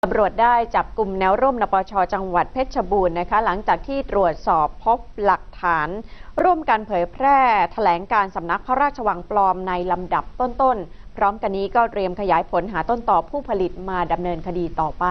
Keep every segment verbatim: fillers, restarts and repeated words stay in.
ตำรวจได้จับกลุ่มแนวร่วมนปช.จังหวัดเพชรบูรณ์นะคะหลังจากที่ตรวจสอบพบหลักฐานร่วมกันเผยแพร่แถลงการสำนักพระราชวังปลอมในลำดับต้นๆพร้อมกันนี้ก็เตรียมขยายผลหาต้นต่อผู้ผลิตมาดำเนินคดีต่อไป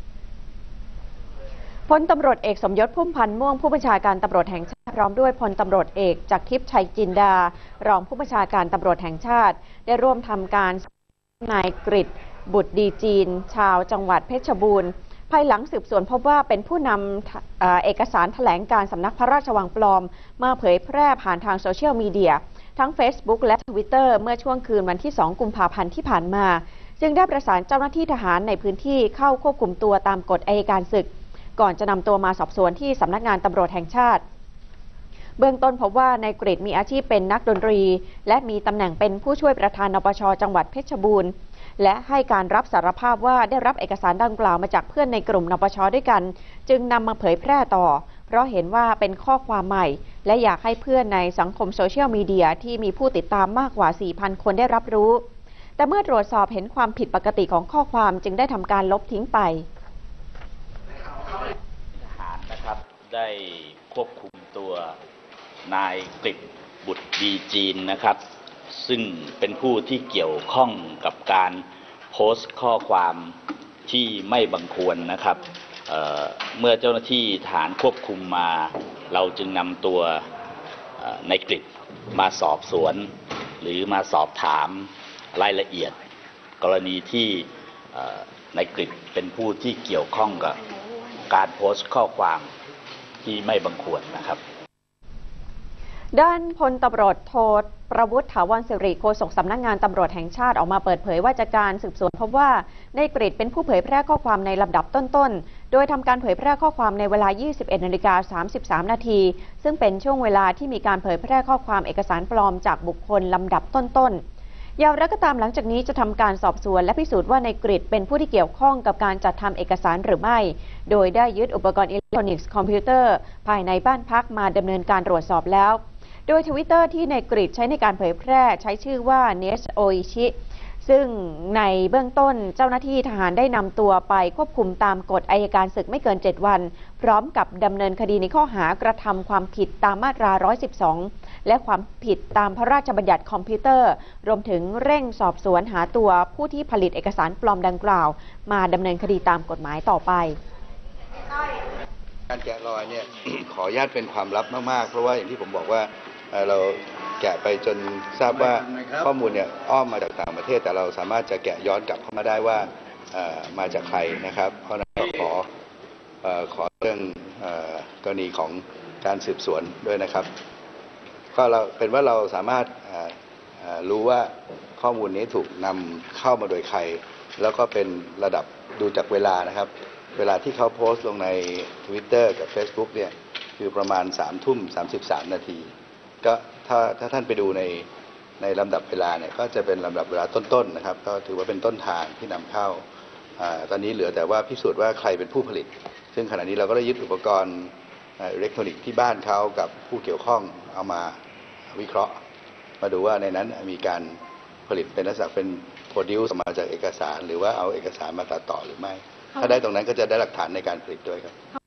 พลตำรวจเอกสมยศพุ่มพันธ์ม่วงผู้บัญชาการตำรวจแห่งชาติพร้อมด้วยพลตำรวจเอกจักรทิพย์ชัยจินดารองผู้บัญชาการตำรวจแห่งชาติได้ร่วมทำการนายกฤษณ์บุตรดีจีนชาวจังหวัดเพชรบูรณ์ภายหลังสืบสวนพบว่าเป็นผู้นำเอกสารแถลงการสำนักพระราชวังปลอมมาเผยแพร่ผ่านทางโซเชียลมีเดียทั้ง Facebook และ Twitter เมื่อช่วงคืนวันที่สองกุมภาพันธ์ที่ผ่านมาจึงได้ประสานเจ้าหน้าที่ทหารในพื้นที่เข้าควบคุมตัวตามกฎอัยการศึกก่อนจะนำตัวมาสอบสวนที่สำนักงานตำรวจแห่งชาติเบื้องต้นพบว่านายกฤษณ์มีอาชีพเป็นนักดนตรีและมีตำแหน่งเป็นผู้ช่วยประธานนปช.จังหวัดเพชรบูรณ์และให้การรับสารภาพว่าได้รับเอกสารดังกล่าวมาจากเพื่อนในกลุ่มนปช.ด้วยกันจึงนำมาเผยแพร่ต่อเพราะเห็นว่าเป็นข้อความใหม่และอยากให้เพื่อนในสังคมโซเชียลมีเดียที่มีผู้ติดตามมากกว่า สี่พัน คนได้รับรู้แต่เมื่อตรวจสอบเห็นความผิดปกติของข้อความจึงได้ทำการลบทิ้งไปทหารนะครับได้ควบคุมตัวนายกฤษณ์บุตรดีจีนนะครับซึ่งเป็นผู้ที่เกี่ยวข้องกับการโพสต์ข้อความที่ไม่บังควรนะครับ เอ่อ เมื่อเจ้าหน้าที่ฐานควบคุมมาเราจึงนำตัวนายกฤษณ์มาสอบสวนหรือมาสอบถามรายละเอียดกรณีที่นายกฤษณ์เป็นผู้ที่เกี่ยวข้องกับการโพสต์ข้อความที่ไม่บังควรนะครับด้านพลตำรวจโทประวุฒิถาวรสิริโฆษกสำนักงานตำรวจแห่งชาติออกมาเปิดเผยว่าจากการสืบสวนพบว่านายกฤษณ์เป็นผู้เผยแพร่ข้อความในลำดับต้นๆโดยทำการเผยแพร่ข้อความในเวลา ยี่สิบเอ็ดนาฬิกาสามสิบสามนาทีซึ่งเป็นช่วงเวลาที่มีการเผยแพร่ข้อความเอกสารปลอมจากบุคคลลำดับต้นๆอย่างไรก็ตามหลังจากนี้จะทำการสอบสวนและพิสูจน์ว่านายกฤษณ์เป็นผู้ที่เกี่ยวข้องกับการจัดทำเอกสารหรือไม่โดยได้ยึดอุปกรณ์อิเล็กทรอนิกส์คอมพิวเตอร์ภายในบ้านพักมาดำเนินการตรวจสอบแล้วโดย Twitter ที่นายกฤษณ์ใช้ในการเผยแพร่ใช้ชื่อว่าเนสโออิชิซึ่งในเบื้องต้นเจ้าหน้าที่ทหารได้นำตัวไปควบคุมตามกฎอัยการศึกไม่เกินเจ็ดวันพร้อมกับดำเนินคดีในข้อหากระทำความผิดตามมาตราหนึ่งร้อยสิบสองและความผิดตามพระราชบัญญัติคอมพิวเตอร์รวมถึงเร่งสอบสวนหาตัวผู้ที่ผลิตเอกสารปลอมดังกล่าวมาดำเนินคดีตามกฎหมายต่อไปการแกะรอยเนี่ย ขออนุญาตเป็นความลับมากๆเพราะว่าอย่างที่ผมบอกว่าเราแกะไปจนทราบว่าข้อมูลเนี่ยอ้อมมาจากต่างประเทศแต่เราสามารถจะแกะย้อนกลับเข้ามาได้ว่ามาจากใครนะครับเพราะนั้นก็ขอขอเรื่องกรณีของการสืบสวนด้วยนะครับก็เราเป็นว่าเราสามารถรู้ว่าข้อมูลนี้ถูกนำเข้ามาโดยใครแล้วก็เป็นระดับดูจากเวลานะครับเวลาที่เขาโพสต์ลงใน Twitter กับ Facebook เนี่ยคือประมาณสามทุ่มสามสิบสามนาทีก็ถ้าถ้าท่านไปดูในในลำดับเวลาเนี่ยก็จะเป็นลำดับเวลาต้นๆนะครับก็ถือว่าเป็นต้นทางที่นำเข้าตอนนี้เหลือแต่ว่าพิสูจน์ว่าใครเป็นผู้ผลิตซึ่งขณะนี้เราก็ได้ยึดอุปกรณ์อิเล็กทรอนิกส์ที่บ้านเขากับผู้เกี่ยวข้องเอามาวิเคราะห์มาดูว่าในนั้นมีการผลิตเป็นลักษณะเป็นโปรดิวซ์มาจากเอกสารหรือว่าเอาเอกสารมาตัดต่อหรือไม่ถ้าได้ตรงนั้นก็จะได้หลักฐานในการผลิตด้วยครับ